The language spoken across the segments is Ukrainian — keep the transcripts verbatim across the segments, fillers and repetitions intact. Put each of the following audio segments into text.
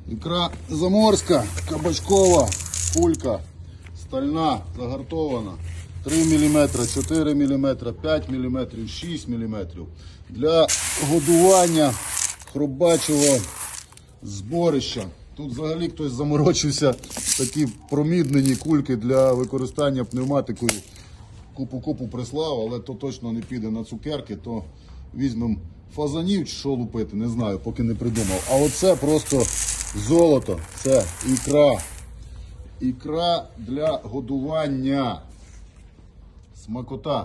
Ікра заморська, кабачкова, кулька, стальна, загартована. три міліметри, чотири міліметри, п'ять міліметрів, шість міліметрів. Для годування хробачого зборища. Тут взагалі хтось заморочився, такі проміднені кульки для використання пневматикою. Купу-купу прислав, але то точно не піде на цукерки, то візьмемо фазанів чи що лупити, не знаю, поки не придумав. А оце просто золото, це ікра. Ікра для годування. Смакота.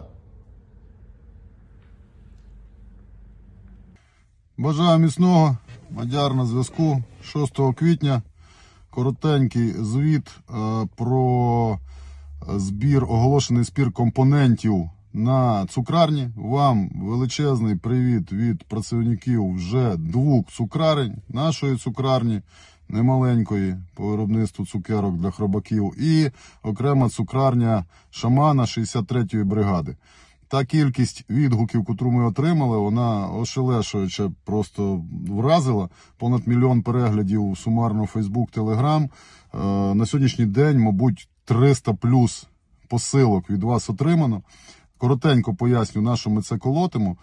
Бажаю міцного. Мадяр на зв'язку. шостого квітня. Коротенький звіт е, про збір, оголошений збір компонентів на цукрарні. Вам величезний привіт від працівників вже двох цукрарень, нашої цукрарні, немаленької, по виробництву цукерок для хробаків, і окрема цукрарня Шамана шістдесят третьої бригади. Та кількість відгуків, яку ми отримали, вона ошелешуюче просто вразила. Понад мільйон переглядів сумарно Фейсбук, Телеграм. На сьогоднішній день, мабуть, триста плюс посилок від вас отримано. Коротенько поясню, на що ми це колотимо.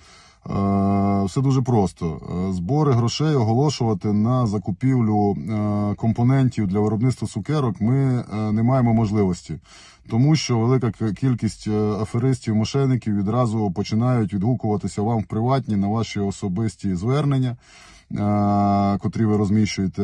Все дуже просто. Збори грошей оголошувати на закупівлю компонентів для виробництва цукерок ми не маємо можливості. Тому що велика кількість аферистів, мошенників відразу починають відгукуватися вам в приватні на ваші особисті звернення, котрі ви розміщуєте,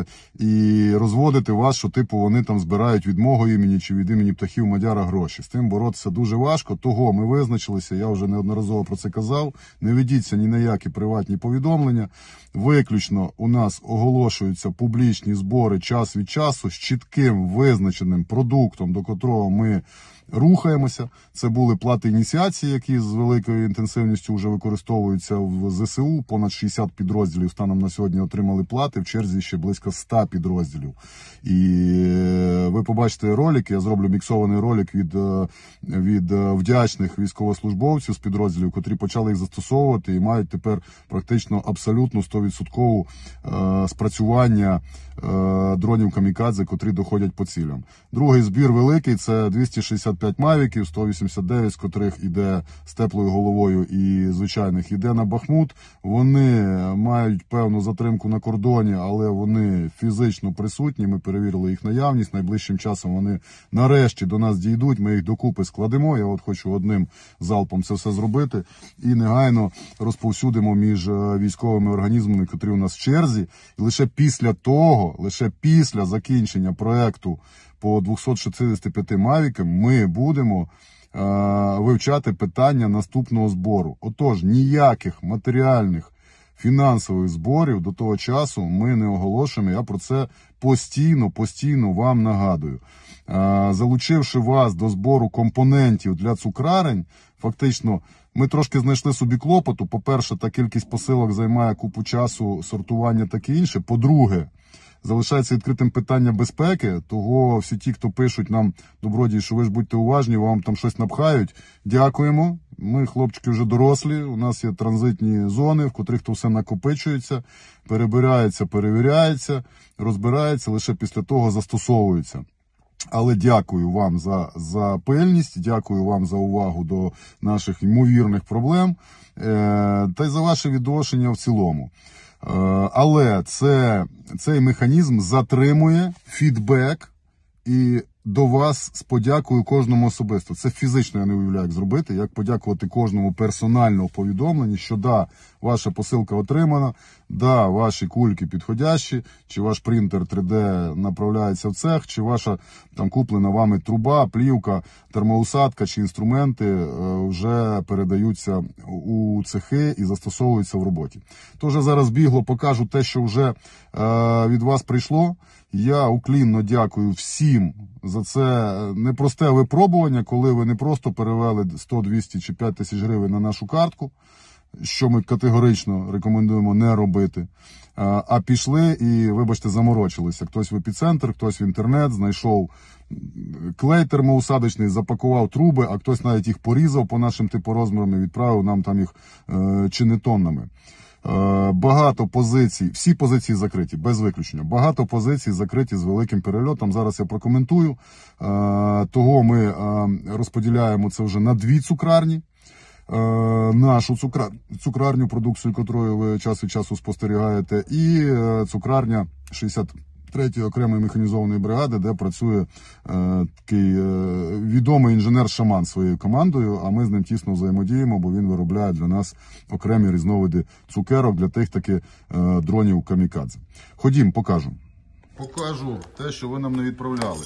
і розводити вас, що типу вони там збирають від мого імені чи від імені птахів Мадяра гроші. З тим боротися дуже важко, того ми визначилися, я вже неодноразово про це казав, не ведіться ні на які приватні повідомлення, виключно у нас оголошуються публічні збори час від часу з чітким визначеним продуктом, до котрого ми рухаємося. Це були плати ініціації, які з великою інтенсивністю вже використовуються в ЗСУ. Понад шістдесят підрозділів станом на сьогодні отримали плати, в черзі ще близько ста підрозділів. І ви побачите ролик, я зроблю міксований ролик від, від вдячних військовослужбовців з підрозділів, котрі почали їх застосовувати і мають тепер практично абсолютно сто відсотків спрацювання дронів камікадзе, котрі доходять по цілям. Другий збір великий – це двісті шістдесят п'ять мавіків, сто вісімдесят дев'ять з котрих іде з теплою головою і звичайних іде на Бахмут. Вони мають певну затримку на кордоні, але вони фізично присутні, ми перевірили їх наявність, найближчим часом вони нарешті до нас дійдуть, ми їх докупи складемо, я от хочу одним залпом це все зробити, і негайно розповсюдимо між військовими організмами, котрі у нас в черзі, і лише після того, лише після закінчення проекту по двохсот шістдесят п'яти мавікам ми будемо е, вивчати питання наступного збору. Отож, ніяких матеріальних фінансових зборів до того часу ми не оголошуємо. Я про це постійно, постійно вам нагадую. Е, залучивши вас до збору компонентів для цукрарень, фактично, ми трошки знайшли собі клопоту. По-перше, та кількість посилок займає купу часу, сортування таке інше. По-друге, залишається відкритим питання безпеки, того всі ті, хто пишуть нам, добродії, що ви ж будьте уважні, вам там щось напхають, дякуємо. Ми, хлопчики, вже дорослі, у нас є транзитні зони, в котрих то все накопичується, перебирається, перевіряється, розбирається, лише після того застосовується. Але дякую вам за, за пильність, дякую вам за увагу до наших ймовірних проблем, е, та й за ваше відношення в цілому. Але це, цей механізм затримує фідбек і до вас з подякою кожному особисто. Це фізично я не уявляю, як зробити, як подякувати кожному персонально в повідомленні, що да, ваша посилка отримана, да, ваші кульки підходящі, чи ваш принтер три де направляється в цех, чи ваша там куплена вами труба, плівка, термоусадка чи інструменти вже передаються у цехи і застосовуються в роботі. Тож я зараз бігло покажу те, що вже е, від вас прийшло. Я уклінно дякую всім за це непросте випробування, коли ви не просто перевели сто, двісті чи п'ять тисяч гривень на нашу картку, що ми категорично рекомендуємо не робити, а пішли і, вибачте, заморочилися. Хтось в епіцентр, хтось в інтернет, знайшов клей термоусадочний, запакував труби, а хтось навіть їх порізав по нашим типу розмірам і відправив нам там їх чи не тоннами. Багато позицій, всі позиції закриті, без виключення. Багато позицій закриті з великим перельотом. Зараз я прокоментую. Того ми розподіляємо це вже на дві цукрарні. Нашу цукра... цукрарню, продукцію, якою ви час від часу спостерігаєте, і цукрарня шістдесят третьої окремої механізованої бригади, де працює е, такий е, відомий інженер-шаман своєю командою, а ми з ним тісно взаємодіємо, бо він виробляє для нас окремі різновиди цукерок для тих таки е, дронів камікадзе. Ходім, покажу. Покажу те, що ви нам не відправляли.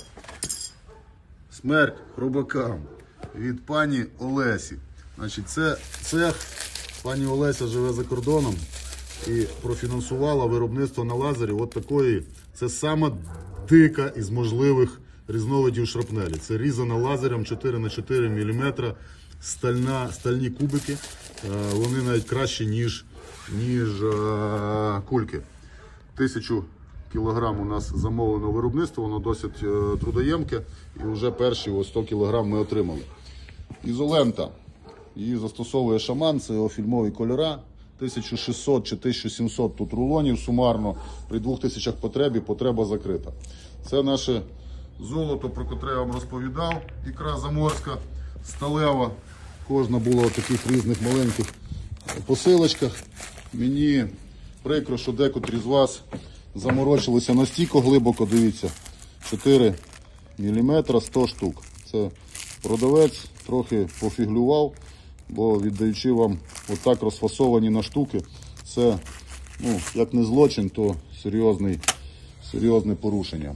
Смерть хробакам від пані Олесі. Значить, це цех, пані Олеся живе за кордоном і профінансувала виробництво на лазері от такої. Це сама дика із можливих різновидів шрапнелі. Це різана лазером чотири на чотири міліметри стальна, стальні кубики. Вони навіть кращі, ніж, ніж а, кульки. Тисячу кілограм у нас замовлено виробництво, воно досить трудоємке. І вже перші ось сто кілограм ми отримали. Ізолента. Її застосовує шаман, це його фільмові кольора. тисяча шістсот чи тисяча сімсот тут рулонів сумарно, при двох тисячах потребі потреба закрита. Це наше золото, про котре я вам розповідав, ікра заморська, сталева, кожна була в таких різних маленьких посилочках. Мені прикро, що декотрі з вас заморочилися настільки глибоко, дивіться, чотири міліметри сто штук. Це продавець трохи пофіглював, бо віддаючи вам отак розфасовані на штуки, це, ну, як не злочин, то серйозний, серйозне порушення.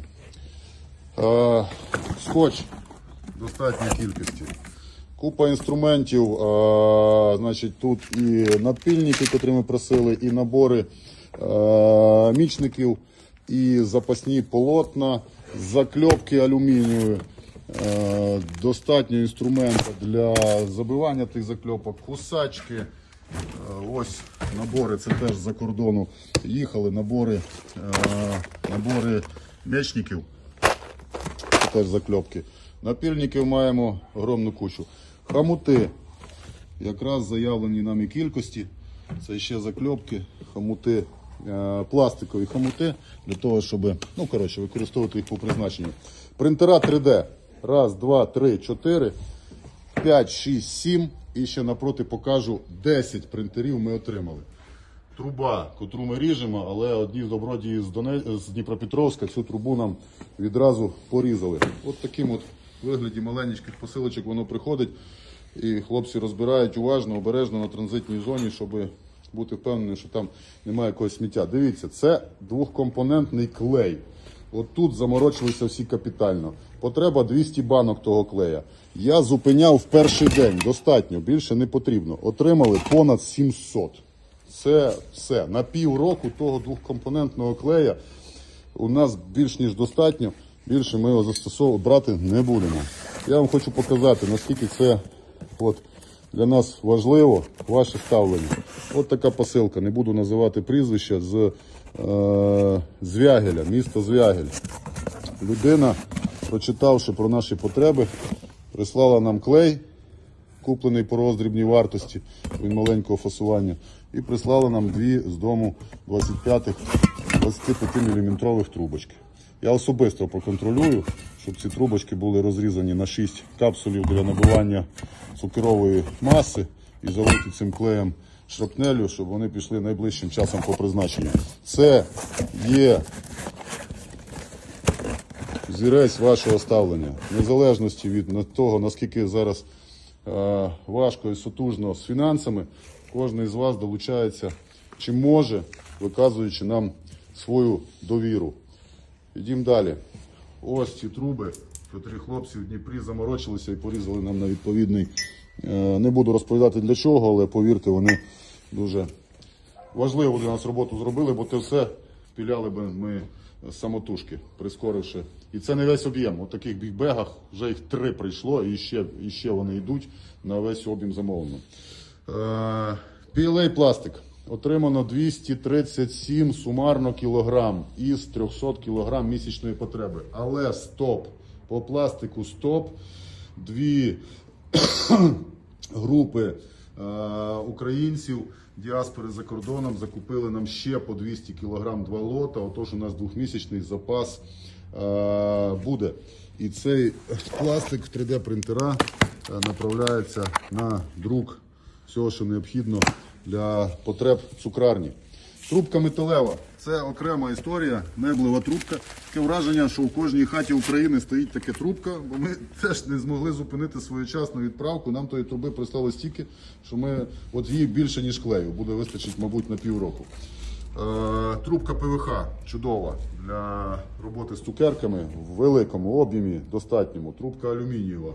А, скотч достатньої кількості. Купа інструментів, а, значить, тут і надпильники, котрі ми просили, і набори а, мічників, і запасні полотна, закльопки алюмінієві. Достатньо інструменту для забивання тих закльопок, кусачки, ось набори, це теж з-за кордону їхали, набори, набори мечників, це теж закльопки. Напільників маємо огромну кучу. Хомути, якраз заявлені нами кількості, це ще закльопки, хомути, пластикові хомути, для того, щоб, ну, коротше, використовувати їх по призначенню. Принтера три де. Раз, два, три, чотири, п'ять, шість, сім. І ще напроти покажу десять принтерів ми отримали. Труба, котру ми ріжемо, але одні з добродії з, Доне... з Дніпропетровська цю трубу нам відразу порізали. От таким от вигляді маленьких посилочок воно приходить. І хлопці розбирають уважно, обережно на транзитній зоні, щоб бути впевнені, що там немає якогось сміття. Дивіться, це двохкомпонентний клей. От тут заморочилися всі капітально. Потреба двісті банок того клея. Я зупиняв в перший день, достатньо, більше не потрібно. Отримали понад сімсот. Це все. На півроку того двохкомпонентного клея у нас більш ніж достатньо. Більше ми його застосовувати брати не будемо. Я вам хочу показати, наскільки це от для нас важливо, ваше ставлення. От така посилка, не буду називати прізвища, з е, Звягеля, місто Звягель. Людина, прочитавши про наші потреби, прислала нам клей, куплений по роздрібній вартості, він маленького фасування, і прислала нам дві з дому двадцять п'ять міліметрових трубочки. Я особисто проконтролюю, щоб ці трубочки були розрізані на шість капсулів для набивання цукрової маси і залиті цим клеєм шрапнелю, щоб вони пішли найближчим часом по призначенню. Це є зірець вашого ставлення. В незалежності від того, наскільки зараз е, важко і сутужно з фінансами, кожен із вас долучається чи може, виказуючи нам свою довіру. Йдемо далі. Ось ці труби, котрі хлопці в Дніпрі заморочилися і порізали нам на відповідний. Не буду розповідати для чого, але повірте, вони дуже важливу для нас роботу зробили, бо це все впіляли би ми самотужки, прискоривши. І це не весь об'єм. У таких бігбегах вже їх три прийшло і ще, і ще вони йдуть на весь об'єм замовлено. пі ел ей пластик. Отримано двісті тридцять сім сумарно кілограм із триста кілограм місячної потреби. Але стоп, по пластику стоп. Дві групи українців, діаспори за кордоном закупили нам ще по двісті кілограм два лота, отож у нас двохмісячний запас буде. І цей пластик в три дэ-принтера направляється на друк всього, що необхідно для потреб цукрарні. Трубка металева – це окрема історія, меблева трубка. Таке враження, що у кожній хаті України стоїть така трубка, бо ми теж не змогли зупинити своєчасну відправку. Нам тої труби прислали стільки, що ми, от її більше, ніж клею, буде вистачить, мабуть, на півроку. Е, трубка пе ве ха чудова для роботи з цукерками в великому об'ємі, достатньому. Трубка алюмінієва.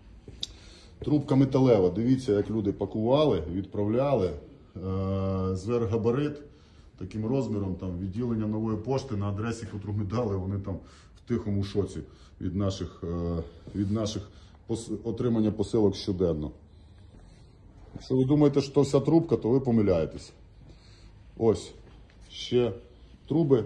Трубка металева. Дивіться, як люди пакували, відправляли. Е, зверхгабарит. Таким розміром, там, відділення нової пошти на адресі, яку ми дали, вони там в тихому шоці від наших, від наших пос... отримання посилок щоденно. Якщо ви думаєте, що це вся трубка, то ви помиляєтесь. Ось, ще труби.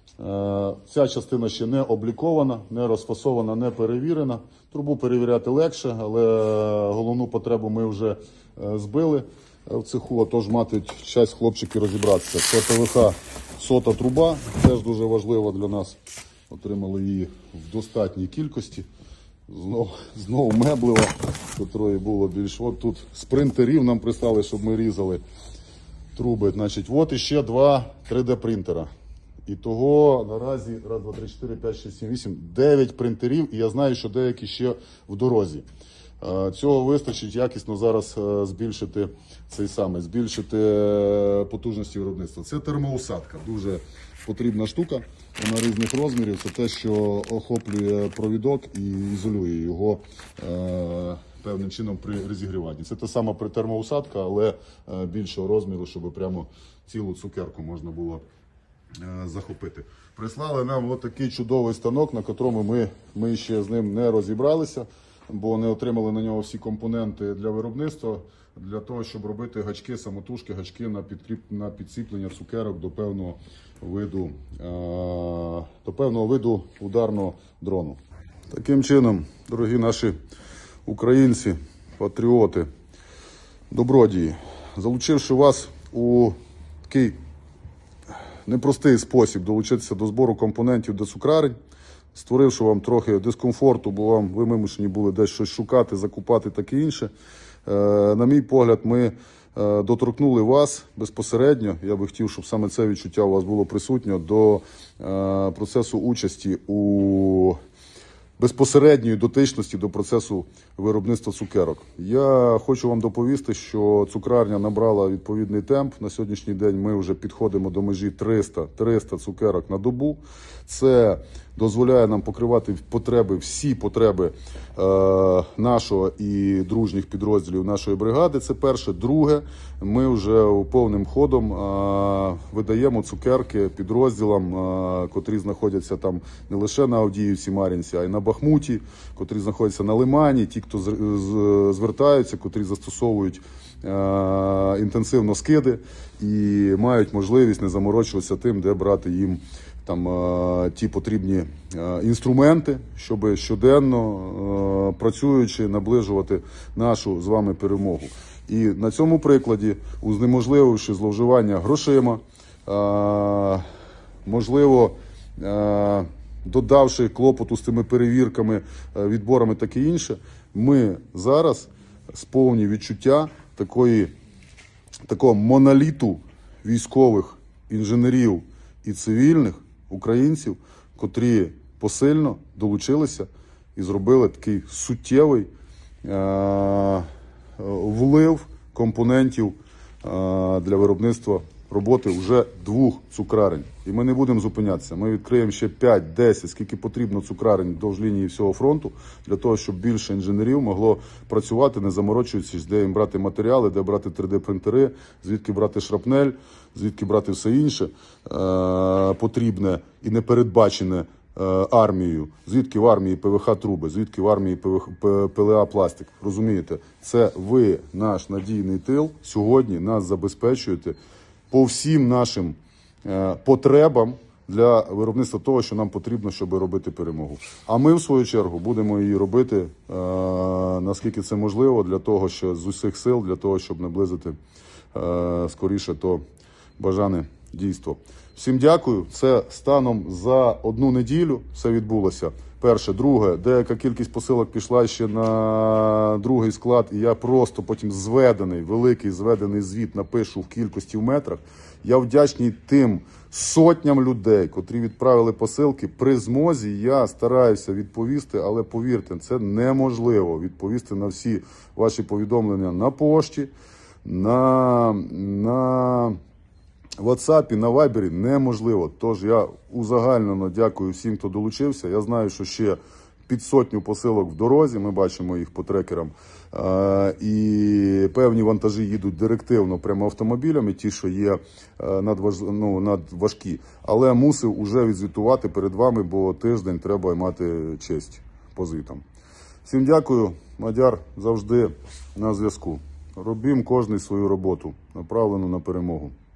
Ця частина ще не облікована, не розфасована, не перевірена. Трубу перевіряти легше, але головну потребу ми вже збили в цеху, а тож мати час хлопчики розібратися. Це пе ве ха сота труба, теж дуже важлива для нас. Отримали її в достатній кількості. Знову, знову меблева, котрої було більше. От тут з принтерів нам прислали, щоб ми різали труби. Значить, от іще два три дэ-принтера. І того наразі раз, два, три, чотири, п'ять, шість, сім, вісім, дев'ять принтерів, і я знаю, що деякі ще в дорозі. Цього вистачить якісно зараз збільшити цей самий, збільшити потужності виробництва. Це термоусадка, дуже потрібна штука, вона різних розмірів. Це те, що охоплює провідок і ізолює його е, певним чином при розігріванні. Це та сама термоусадка, але більшого розміру, щоб прямо цілу цукерку можна було е, захопити. Прислали нам отакий чудовий станок, на котрому ми, ми ще з ним не розібралися, бо не отримали на нього всі компоненти для виробництва, для того, щоб робити гачки, самотужки, гачки на, підкріп... на підсіплення цукерок до певного виду, е... до певного виду ударного дрону. Таким чином, дорогі наші українці, патріоти, добродії, залучивши вас у такий непростий спосіб долучитися до збору компонентів до цукрарень, створивши вам трохи дискомфорту, бо вам ви вимушені були десь щось шукати, закупати, таке інше. На мій погляд, ми доторкнули вас безпосередньо, я би хотів, щоб саме це відчуття у вас було присутнє, до процесу участі у безпосередньої дотичності до процесу виробництва цукерок. Я хочу вам доповісти, що цукрарня набрала відповідний темп. На сьогоднішній день ми вже підходимо до межі триста цукерок на добу. Це дозволяє нам покривати потреби, всі потреби е, нашого і дружніх підрозділів нашої бригади. Це перше. Друге, ми вже повним ходом е, видаємо цукерки підрозділам, е, котрі знаходяться там не лише на Авдіївці, Мар'їнці, а й на Бахмуті, котрі знаходяться на Лимані, ті, хто з, з, звертаються, котрі застосовують е, інтенсивно скиди і мають можливість не заморочуватися тим, де брати їм там е, ті потрібні е, інструменти, щоб щоденно е, працюючи наближувати нашу з вами перемогу. І на цьому прикладі, узнеможлививши зловживання грошима, е, можливо, е, додавши клопоту з цими перевірками, е, відборами таке інше, ми зараз сповні відчуття такої, такого моноліту військових інженерів і цивільних українців, котрі посильно долучилися і зробили такий суттєвий е- влив компонентів е- для виробництва роботи вже двох цукрарень. І ми не будемо зупинятися. Ми відкриємо ще п'ять, десять, скільки потрібно цукрарень вдовж лінії всього фронту, для того, щоб більше інженерів могло працювати, не заморочуючись, де їм брати матеріали, де брати три дэ-принтери, звідки брати шрапнель, звідки брати все інше е- потрібне і непередбачене е- армією, звідки в армії пе ве ха труби, звідки в армії пе ел а пластик. Розумієте, це ви, наш надійний тил, сьогодні нас забезпечуєте по всім нашим е- потребам для виробництва того, що нам потрібно, щоб робити перемогу. А ми, в свою чергу, будемо її робити, е, наскільки це можливо, для того, що з усіх сил, для того, щоб наблизити е, скоріше то бажане дійство. Всім дякую. Це станом за одну неділю все відбулося. Перше. Друге, деяка кількість посилок пішла ще на другий склад, і я просто потім зведений, великий зведений звіт напишу в кількості в метрах. Я вдячний тим сотням людей, котрі відправили посилки. При змозі я стараюся відповісти, але повірте, це неможливо відповісти на всі ваші повідомлення на пошті, на... на... в WhatsApp, на Viber неможливо. Тож я узагальнено дякую всім, хто долучився. Я знаю, що ще під сотню посилок в дорозі, ми бачимо їх по трекерам. І певні вантажі їдуть директивно прямо автомобілями, ті, що є надваж... ну, надважкі. Але мусив уже відзвітувати перед вами, бо тиждень треба мати честь по звітам. Всім дякую. Мадяр завжди на зв'язку. Робимо кожний свою роботу, направлену на перемогу.